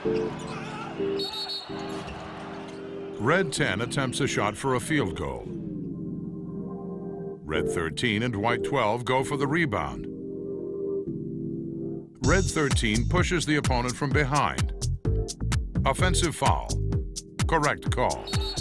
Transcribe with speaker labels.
Speaker 1: Red 10 attempts a shot for a field goal. Red 13 and White 12 go for the rebound. Red 13 pushes the opponent from behind. Offensive foul. Correct call.